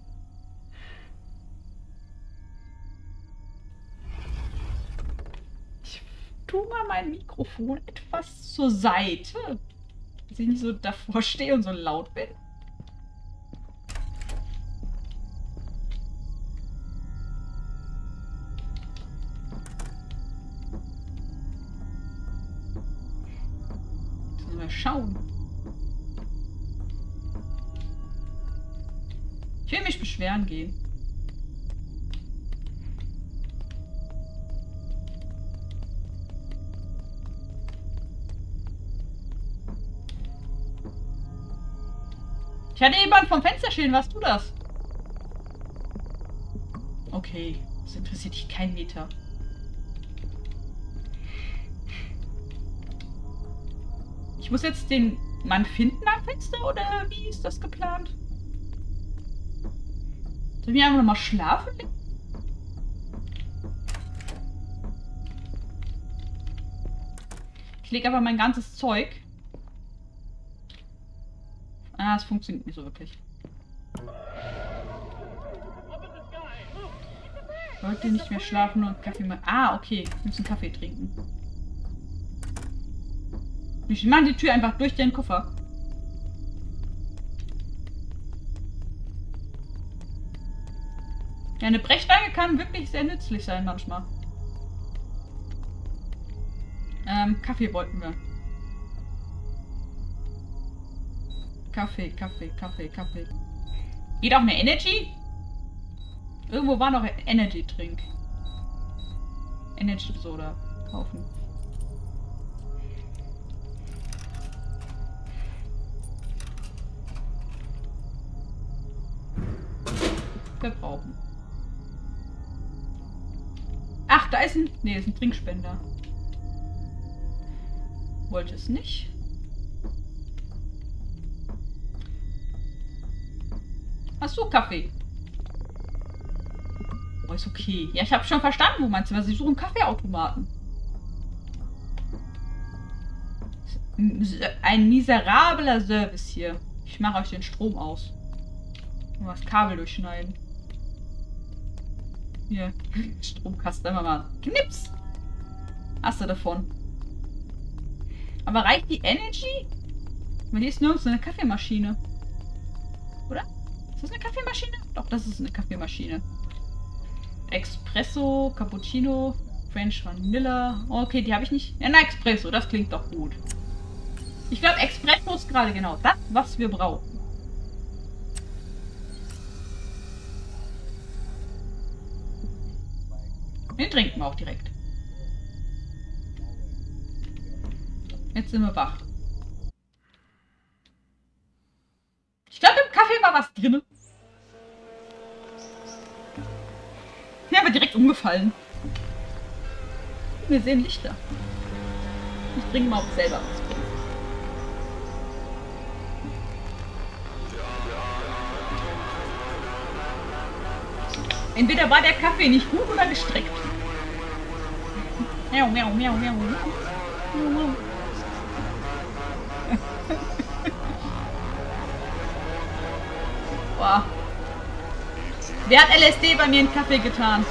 Ich tue mal mein Mikrofon etwas zur Seite. Dass ich nicht so davor stehe und so laut bin. Mal schauen. Ich will mich beschweren gehen. Ich hatte jemand vom Fenster stehen, warst du das? Okay, das interessiert dich kein Meter. Ich muss jetzt den Mann finden am Fenster, oder wie ist das geplant? Soll ich einfach nochmal schlafen? Ich lege aber mein ganzes Zeug. Ah, es funktioniert nicht so wirklich. Ich wollte nicht mehr schlafen und Kaffee machen. Ah, okay. Wir müssen Kaffee trinken. Ich mache die Tür einfach durch den Koffer. Ja, eine Brechstange kann wirklich sehr nützlich sein manchmal. Ähm, Kaffee wollten wir. Kaffee, Kaffee, Kaffee, Kaffee. Geht auch eine Energy? Irgendwo war noch ein Energy Drink. Energy Soda kaufen. Wir brauchen. Ach, da ist ein... Nee, das ist ein Trinkspender. Wollte es nicht. Hast du Kaffee? Oh, ist okay. Ja, ich habe schon verstanden, wo meinst du, was ich suche einen Kaffeeautomaten. Ein miserabler Service hier. Ich mache euch den Strom aus. Und das Kabel durchschneiden. Hier, Stromkasten, immer mal. Knips! Hast du davon. Aber reicht die Energy? Weil hier ist nirgends eine Kaffeemaschine. Oder? Ist das eine Kaffeemaschine? Doch, das ist eine Kaffeemaschine. Espresso, Cappuccino, French Vanilla. Okay, die habe ich nicht. Ja, na, Espresso, das klingt doch gut. Ich glaube, Espresso ist gerade genau das, was wir brauchen. Den trinken wir auch direkt. Jetzt sind wir wach. Ich glaube, im Kaffee war was drin. Ja, aber direkt umgefallen. Wir sehen Lichter. Ich bringe mal auch selber was. Entweder war der Kaffee nicht gut oder gestreckt. Miau, miau, miau, miau. Boah. Wer hat L S D bei mir in Kaffee getan?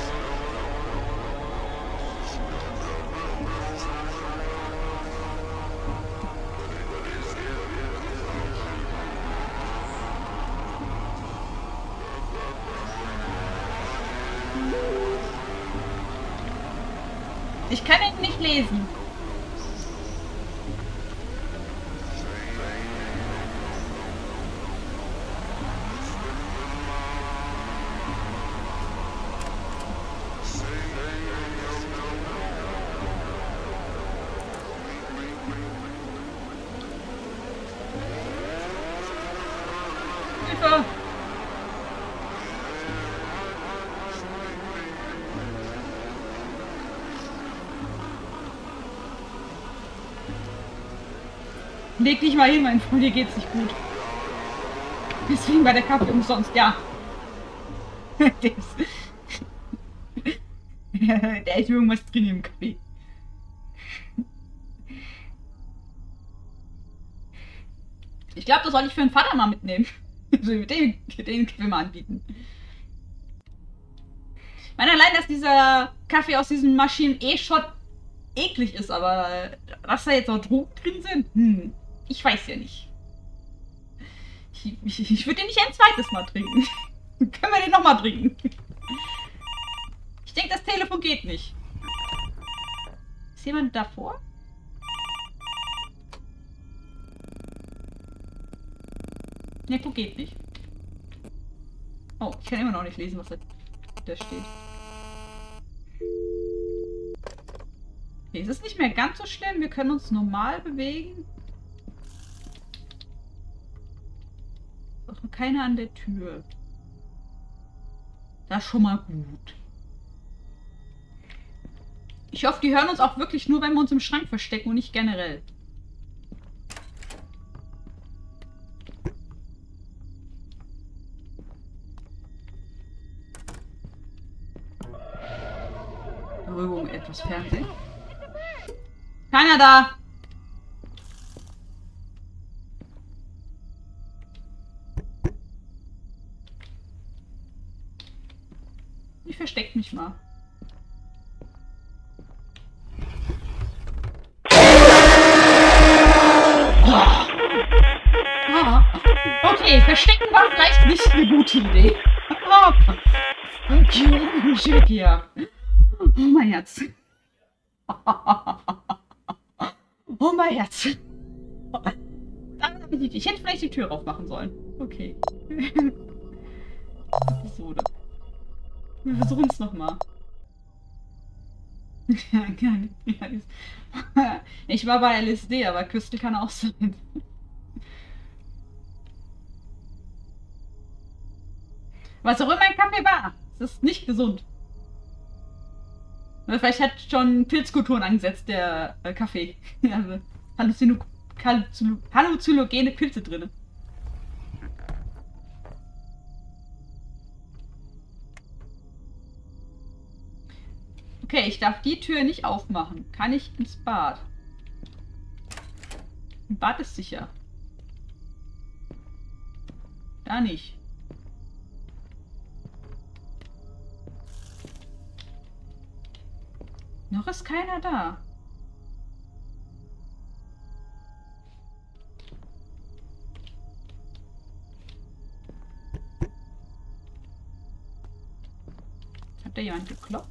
Ich kann ihn nicht lesen. Hilfe! Leg dich mal hin, mein Freund, dir geht's nicht gut. Deswegen war der Kaffee umsonst, ja. Der ist, da ist irgendwas drin im Kaffee. Ich glaube, das soll ich für den Vater mal mitnehmen. Also den, den Kaffee mal anbieten. Ich meine, allein, dass dieser Kaffee aus diesen Maschinen eh schon eklig ist, aber dass da jetzt noch Drogen drin sind, hm, ich weiß ja nicht. Ich, ich, ich würde den nicht ein zweites Mal trinken. Können wir den nochmal trinken? Ich denke, das Telefon geht nicht. Ist jemand davor? Ne, guck, geht nicht. Oh, ich kann immer noch nicht lesen, was da steht. Okay, es ist nicht mehr ganz so schlimm. Wir können uns normal bewegen. Ist noch keiner an der Tür. Das ist schon mal gut. Ich hoffe, die hören uns auch wirklich nur, wenn wir uns im Schrank verstecken und nicht generell. Beruhigung etwas Fernsehen. Keiner da! Ich versteck mich mal. Ah, okay, verstecken war vielleicht nicht eine gute Idee. Okay, schick hier. Oh, mein Herz. Oh, mein Herz. Ich hätte vielleicht die Tür aufmachen sollen. Okay. Episode. Wir versuchen es nochmal. Ich war bei L S D, aber Küste kann auch sein. Was auch immer ein Kaffee war, das ist nicht gesund. Oder vielleicht hat schon Pilzkulturen angesetzt, der äh, Kaffee. Also, Halluzino Halluzynogene Pilze drin. Okay, ich darf die Tür nicht aufmachen. Kann ich ins Bad? Ein Bad ist sicher. Da nicht. Noch ist keiner da. Hat da jemand geklopft?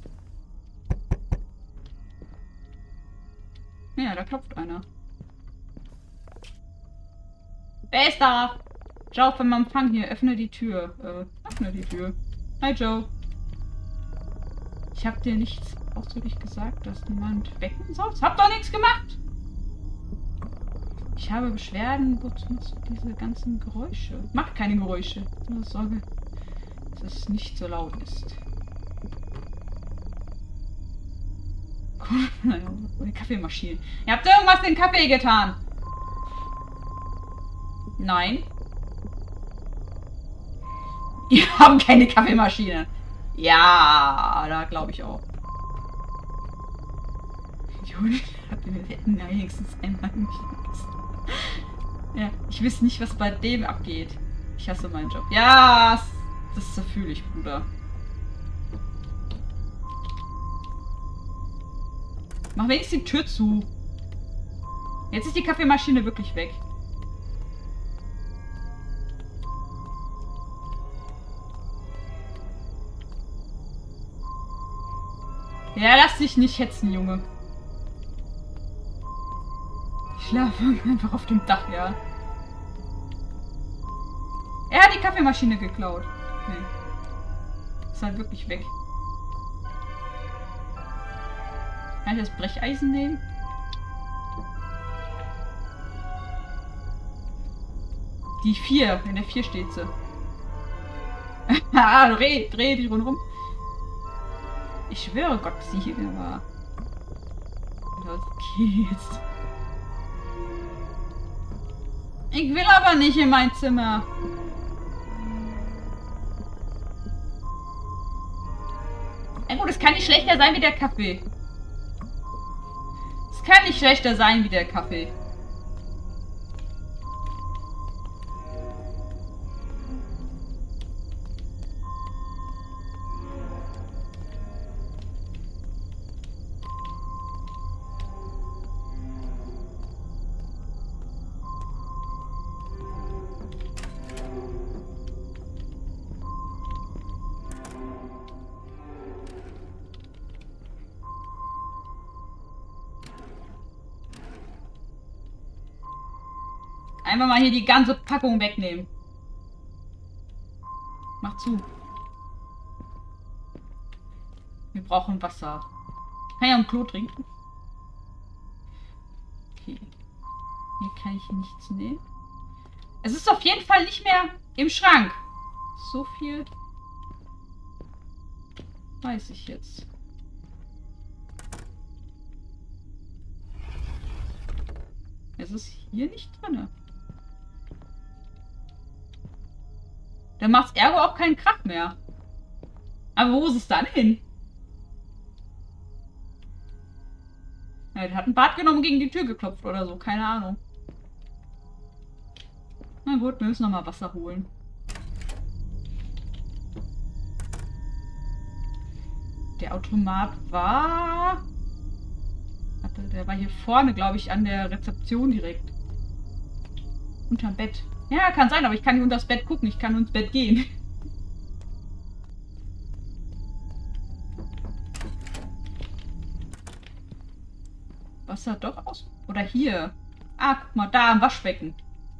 Ja, da klopft einer. Wer ist da? Joe vom Empfang hier, öffne die Tür. Äh, öffne die Tür. Hi Joe. Ich hab dir nichts ausdrücklich gesagt, dass niemand wecken soll. Ich hab doch nichts gemacht! Ich habe Beschwerden, wozu machst du diese ganzen Geräusche? Mach keine Geräusche. Nur Sorge, dass es nicht so laut ist. Die Kaffeemaschine. Ihr habt irgendwas in den Kaffee getan. Nein. Wir haben keine Kaffeemaschine. Ja, da glaube ich auch. Wir hätten ja wenigstens einmal nicht. Ja, ich weiß nicht, was bei dem abgeht. Ich hasse meinen Job. Ja, das, das fühle ich, Bruder. Mach wenigstens die Tür zu. Jetzt ist die Kaffeemaschine wirklich weg. Ja, lass dich nicht hetzen, Junge. Ich schlafe einfach auf dem Dach, ja. Er hat die Kaffeemaschine geklaut. Nee. Ist halt wirklich weg. Kann ich das Brecheisen nehmen? Die vier. In der vier steht sie. Ah, dreh, dreh dich rundherum. Ich schwöre Gott, sie hier war. Los geht's. Ich will aber nicht in mein Zimmer. Ja gut, es kann nicht schlechter sein wie der Kaffee. Es kann nicht schlechter sein wie der Kaffee. Einfach mal hier die ganze Packung wegnehmen. Mach zu. Wir brauchen Wasser. Kann ich am Klo trinken? Okay. Hier kann ich nichts nehmen. Es ist auf jeden Fall nicht mehr im Schrank. So viel weiß ich jetzt. Es ist hier nicht drin. Dann macht's ergo auch keinen Krach mehr. Aber wo ist es dann hin? Ja, der hat ein Bad genommen und gegen die Tür geklopft oder so. Keine Ahnung. Na gut, wir müssen nochmal Wasser holen. Der Automat war... Warte, der war hier vorne, glaube ich, an der Rezeption direkt. Unterm Bett. Ja, kann sein, aber ich kann nicht unter das Bett gucken. Ich kann nur ins Bett gehen. Wasser doch aus... Oder hier. Ah, guck mal, da am Waschbecken.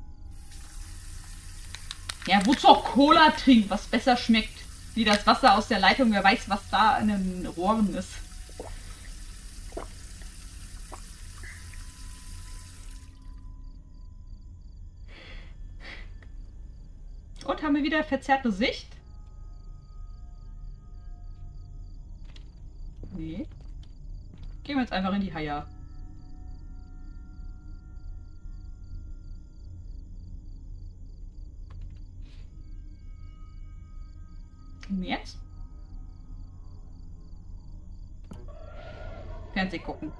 Ja, wozu auch Cola trinken, was besser schmeckt. Wie das Wasser aus der Leitung. Wer weiß, was da in den Rohren ist. Und haben wir wieder verzerrte Sicht? Nee. Gehen wir jetzt einfach in die Haie. Und jetzt? Fernseh gucken.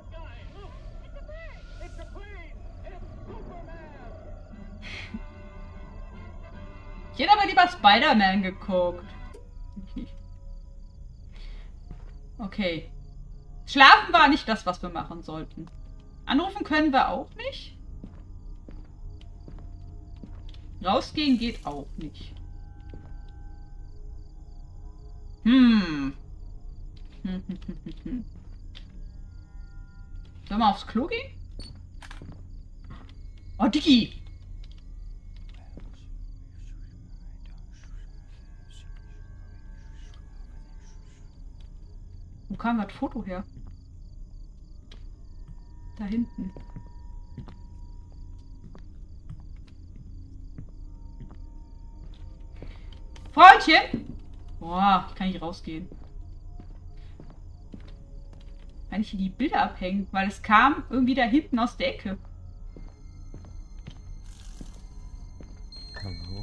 Ich hätte aber lieber Spider-Man geguckt. Okay. Schlafen war nicht das, was wir machen sollten. Anrufen können wir auch nicht. Rausgehen geht auch nicht. Hm. Sollen wir aufs Klo gehen? Oh, Dicky! Wo kam das Foto her? Da hinten. Freundchen! Boah, kann ich rausgehen. Kann ich hier die Bilder abhängen? Weil es kam irgendwie da hinten aus der Ecke. Hallo?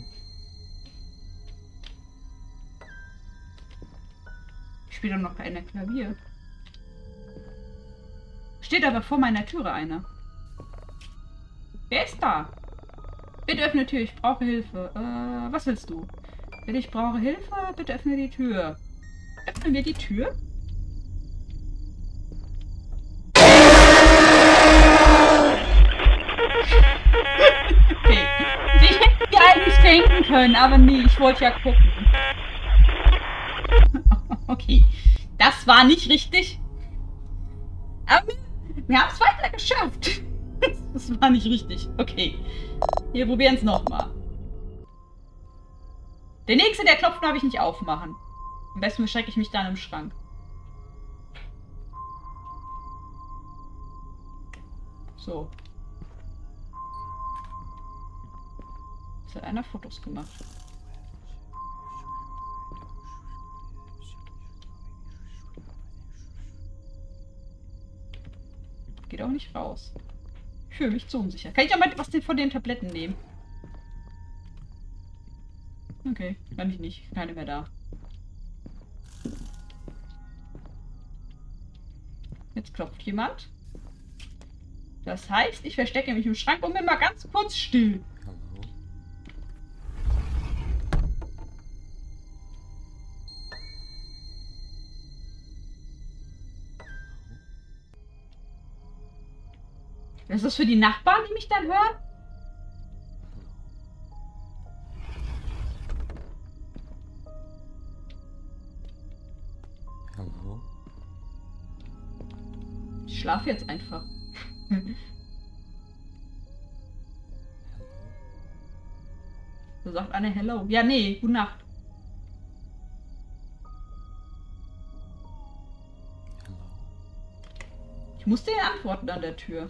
Ich spiele doch noch keine Klavier. Steht aber vor meiner Türe einer. Wer ist da? Bitte öffne die Tür, ich brauche Hilfe. Äh, was willst du? Bitte, ich brauche Hilfe, bitte öffne die Tür. Öffnen wir die Tür? Okay. Ich hätte dir eigentlich denken können, aber nee, ich wollte ja gucken. Okay. Das war nicht richtig. Aber wir haben es weiter geschafft. Das war nicht richtig. Okay. Wir probieren es nochmal. Der nächste, der klopft, darf ich nicht aufmachen. Am besten verstecke ich mich dann im Schrank. So. Jetzt hat einer Fotos gemacht. Geht auch nicht raus. Ich fühle mich zu unsicher. Kann ich auch mal was von den Tabletten nehmen? Okay, kann ich nicht. Keine mehr da. Jetzt klopft jemand. Das heißt, ich verstecke mich im Schrank und bin mal ganz kurz still. Hallo? Ist das für die Nachbarn, die mich dann hören? Hallo? Ich schlafe jetzt einfach. So sagt eine Hello. Ja, nee, gute Nacht. Hallo? Ich musste ihr antworten an der Tür.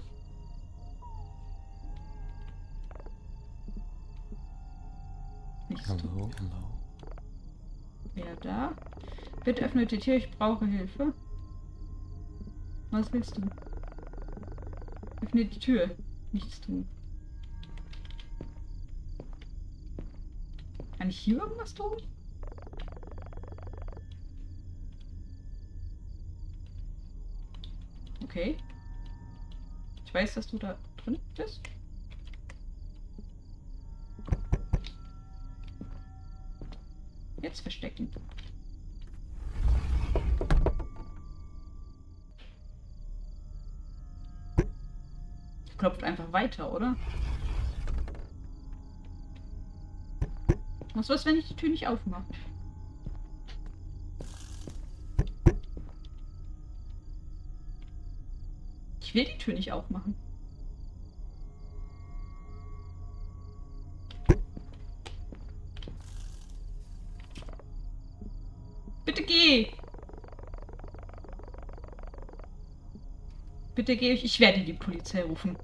Nichts tun. Hallo? Hallo? Wer da? Bitte öffne die Tür, ich brauche Hilfe. Was willst du? Öffne die Tür. Nichts tun. Kann ich hier irgendwas tun? Okay. Ich weiß, dass du da drin bist. Jetzt verstecken. Klopft einfach weiter, oder? Was was, wenn ich die Tür nicht aufmache? Ich will die Tür nicht aufmachen. Bitte geh! Bitte geh, ich werde die Polizei rufen.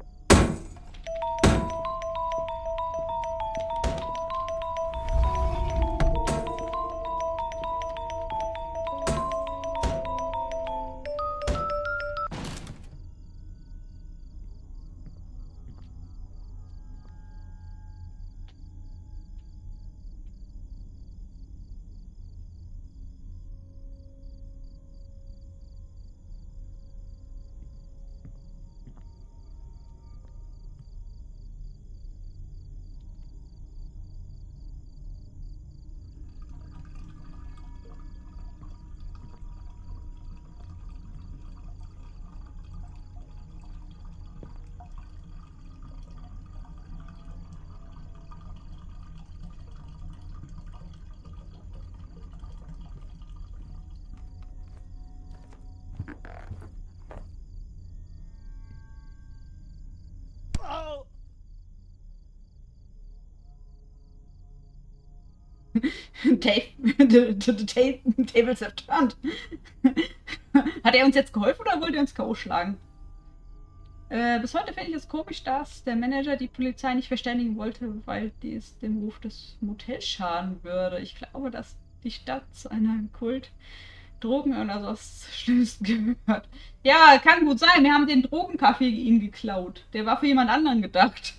Dave, the, the, the tables have turned. Hat er uns jetzt geholfen oder wollte er uns K O schlagen? Äh, bis heute finde ich es komisch, dass der Manager die Polizei nicht verständigen wollte, weil dies dem Ruf des Motels schaden würde. Ich glaube, dass die Stadt zu einer Kult Drogen oder sowas Schlimmes gehört. Ja, kann gut sein. Wir haben den Drogenkaffee ihm geklaut. Der war für jemand anderen gedacht.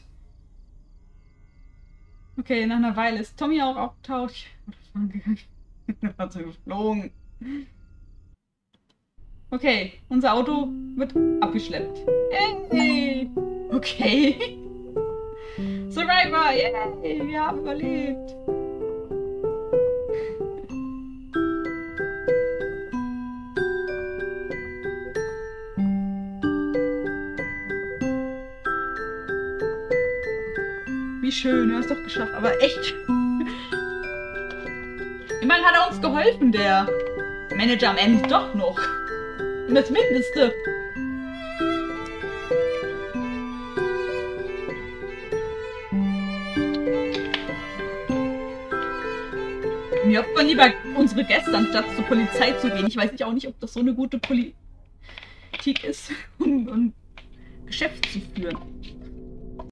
Okay, nach einer Weile ist Tommy auch aufgetaucht. Er hat so geflogen. Okay, unser Auto wird abgeschleppt. Hey! Okay. Survivor! Yay! Wir haben überlebt. Wie schön, du hast doch geschafft, aber echt. Immerhin hat er uns geholfen, der Manager am Ende doch noch. Und das Mindeste. Mir opfern lieber unsere Gäste, anstatt zur Polizei zu gehen. Ich weiß nicht auch nicht, ob das so eine gute Politik ist, um ein Geschäft zu führen.